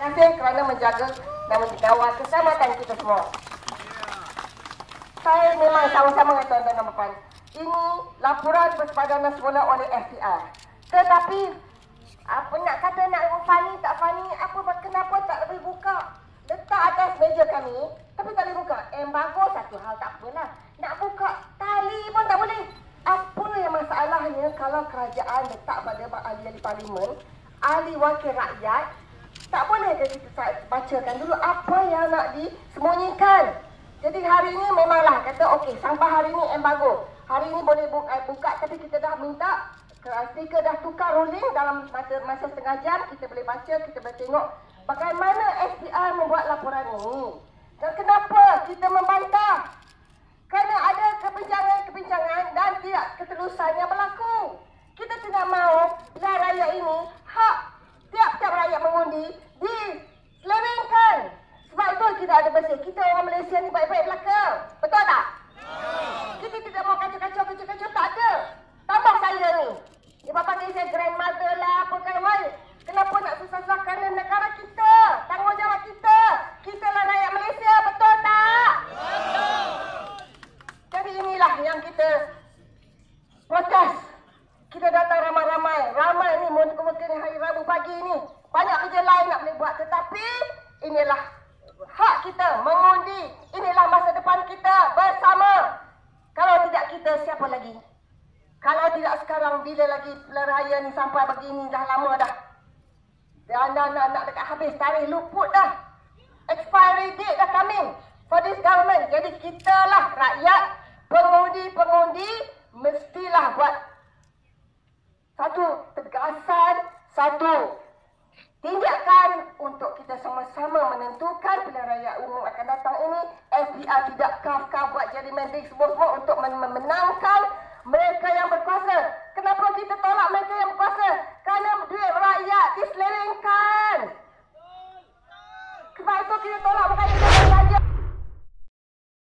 kasih kerana menjaga dan mengawal keselamatan kita semua. Saya memang sama-sama dengan tuan-tuan dan puan. Ini laporan bersepadana semula oleh FPR. Tetapi apa nak kata nak funny tak funny, kenapa tak lebih buka? Letak atas meja kami, tapi tak boleh buka. Embargo satu hal, tak apalah. Nak buka tali pun tak boleh. Apa yang masalahnya kalau kerajaan letak pada ahli-ahli parlimen, ahli wakil rakyat, tak boleh ke kita bacakan dulu apa yang nak disembunyikan? Jadi hari ini memanglah kata okey, sampai hari ini embargo. Hari ini boleh buka, tapi kita dah minta, speaker dah tukar ruling dalam masa setengah jam, kita boleh baca, kita boleh tengok bagaimana SPR membuat laporan ini. Dan kenapa kita membantah? Kerana ada kebincangan dan tidak keterusan yang berlaku. Kita tidak mahu pilihan rakyat ini, hak tiap-tiap rakyat mengundi diselewengkan. Sebab itu kita ada bersih. Kita orang Malaysia ni baik-baik belaka. Betul tak? Kita tidak mau kacau-kacau, tak ada. Tambah saya ni. Dia panggil saya grandmother lah, apa kan. Kenapa nak susah-susah? Kerana negara kita, tanggungjawab kita. Kita lah rakyat Malaysia, betul tak? Betul. Jadi inilah yang kita protes. Kita datang ramai ni mungkin hari Rabu pagi ni. Banyak kerja lain nak boleh buat, tetapi inilah hak kita mengundi. Inilah masa depan kita bersama. Kalau tidak kita, siapa lagi? Kalau tidak sekarang, bila lagi pilihan raya ni sampai begini, dah lama dah. Dan nak dekat habis, tarikh luput dah. Expiry date dah coming for this government. Jadi kita lah rakyat, pengundi mestilah buat satu tegasan, satu tindakan untuk kita sama-sama menentukan pilihan raya umum akan datang ini. FPR tidak kaf buat gerrymandering semua untuk memenangkan